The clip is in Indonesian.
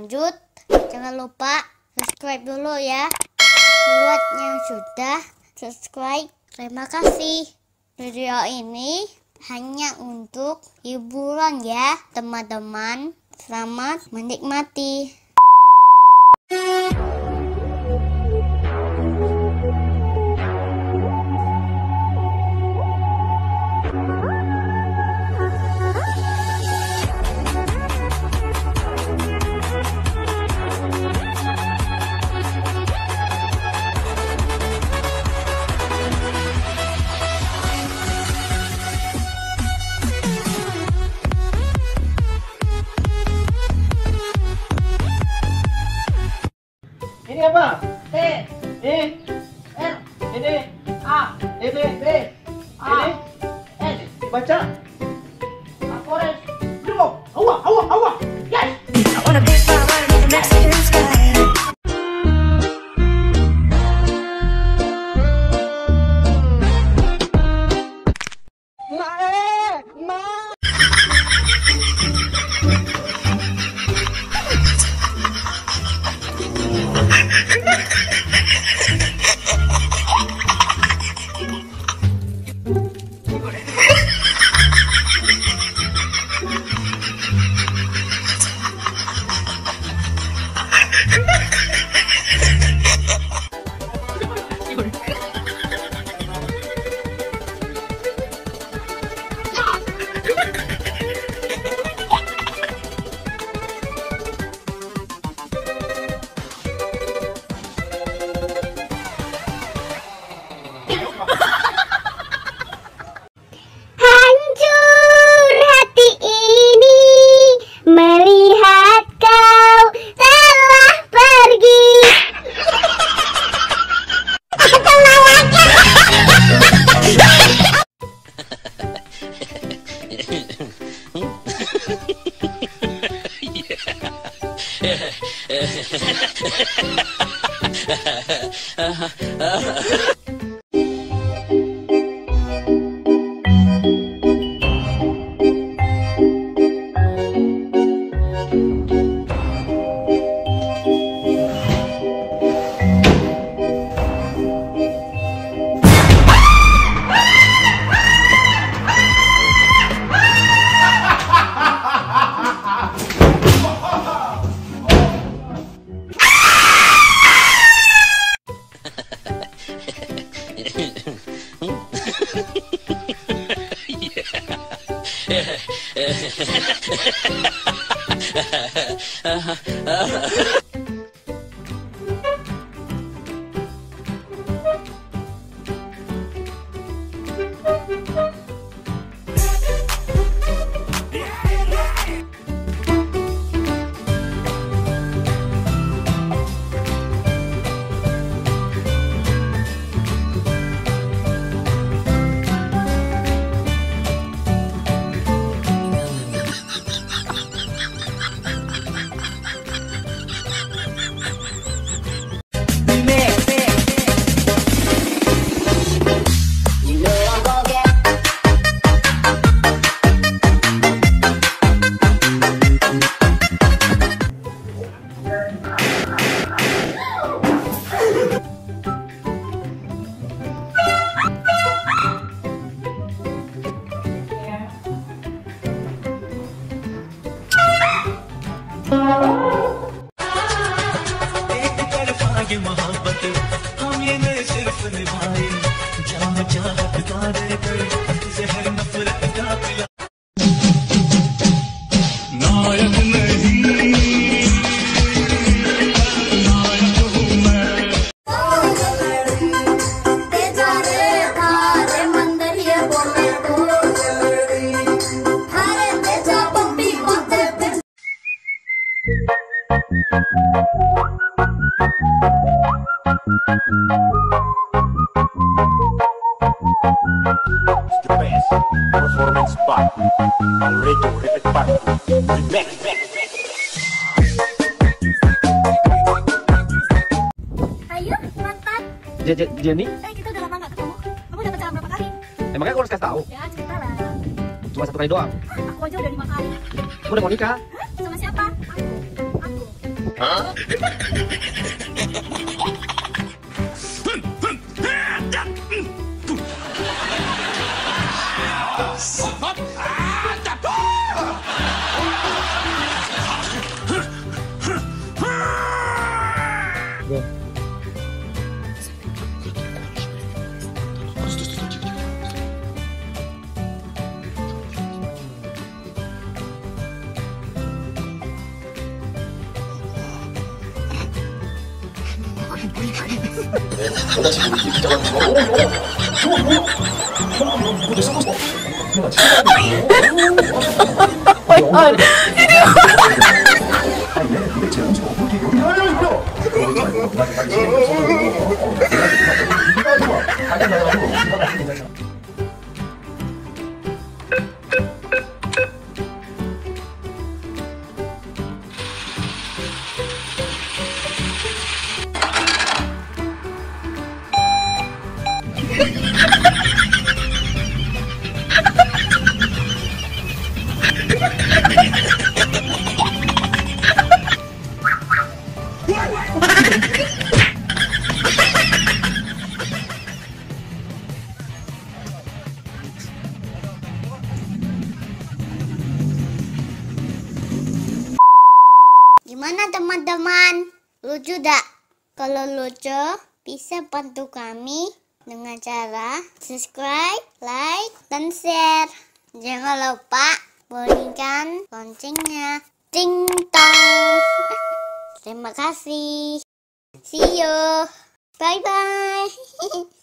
lanjut, jangan lupa subscribe dulu ya. Buat yang sudah subscribe, terima kasih. Video ini hanya untuk hiburan ya teman-teman. Selamat menikmati. Ini apa? T, I, R, ini, A, ini, B, A, ini, S, baca. Forest, Blue, Hawa, yes! I wanna be far in the Mexican sky. Hancur hati ini melihat kau telah pergi. The best performance part. Already repeat part. Back. Ayo, mantan. Jenny, Kita udah lama gak ketemu. Kamu udah pacaran berapa kali? emangnya aku harus kasih tahu? Ya, cerita lah. Cuma 1 kali doang. Aku aja udah 5 kali. Aku udah mau nikah. Hah? Sama siapa? Aku. Gimana teman-teman? Lucu dak? Kalau lucu, bisa bantu kami dengan cara subscribe, like, dan share. Jangan lupa bunyikan loncengnya. Ting tong. Terima kasih. See you. Bye bye.